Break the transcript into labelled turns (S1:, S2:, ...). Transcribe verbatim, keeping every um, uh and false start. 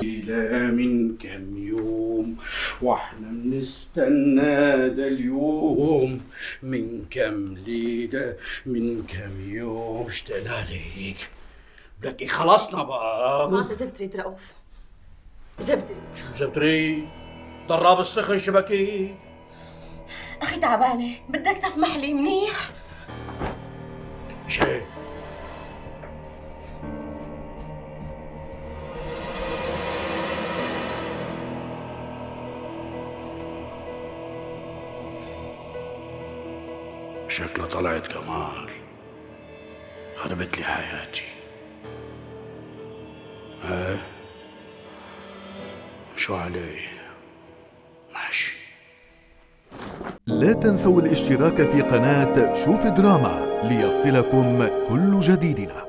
S1: ليلة من كم يوم واحنا بنستنى ده اليوم، من كم ليلة من كم يوم اشتقنا عليك. بدك خلصنا بقى.
S2: خلاص اذا بتريد رؤوف، اذا بتريد.
S1: شو اذا بتريد؟ ضراب السخن شبكي.
S2: اخي تعبانة، بدك تسمح لي منيح؟
S1: مش هيك. شكلها طلعت كمال، خربت لي حياتي. ايه شو علي؟ ماشي.
S3: لا تنسوا الاشتراك في قناة شوف دراما ليصلكم كل جديدنا.